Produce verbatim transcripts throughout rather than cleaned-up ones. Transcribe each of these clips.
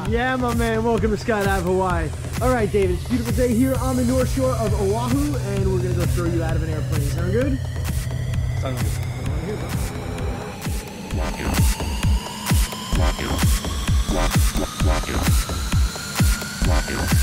Yeah, my man. Welcome to Skydiving Hawaii. All right, David. It's a beautiful day here on the North Shore of Oahu, and we're gonna go throw you out of an airplane. Sound good? Sounds good. Lock it. Lock it. Lock it. Lock it. Lock it.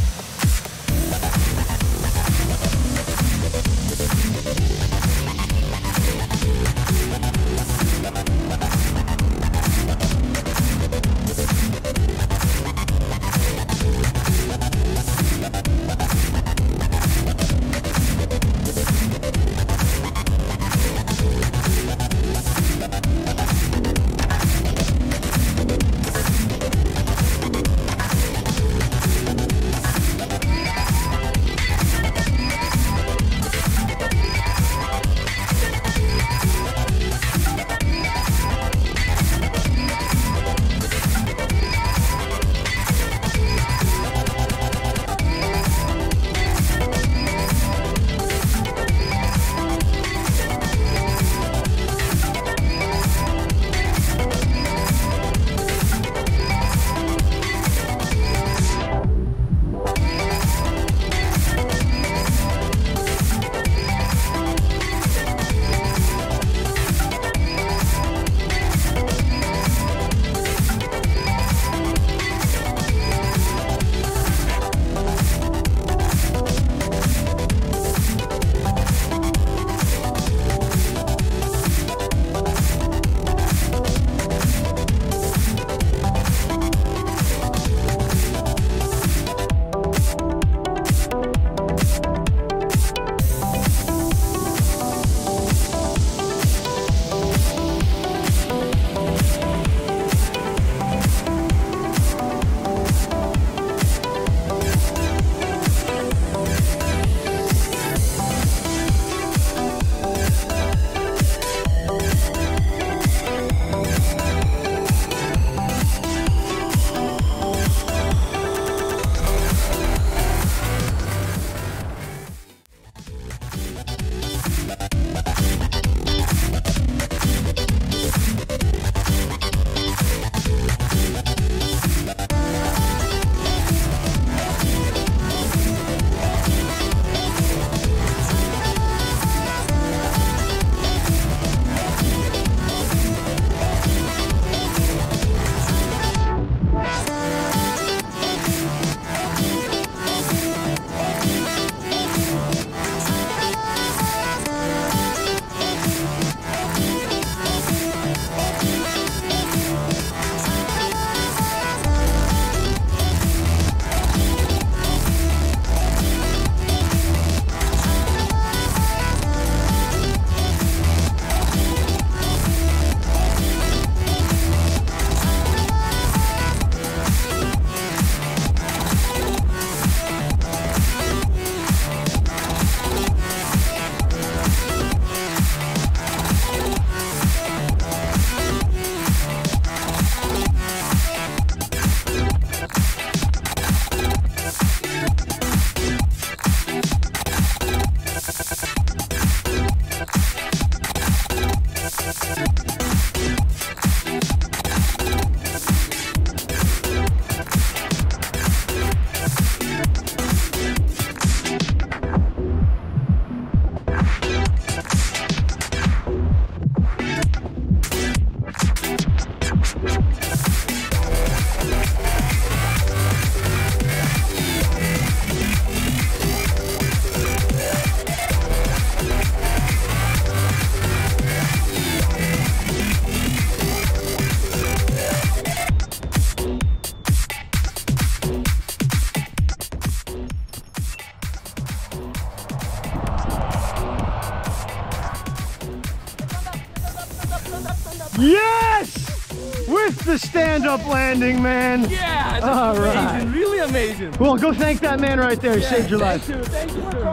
Yes! With the stand-up landing, man. Yeah, that's All amazing. Right. Really amazing. Well, go thank that man right there. He Yeah, saved your thank life. You, thank you, sir.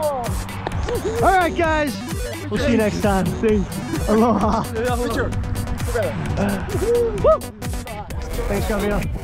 All right, guys. We'll see you next time. Thanks. Aloha. Sure. Thanks, Camille.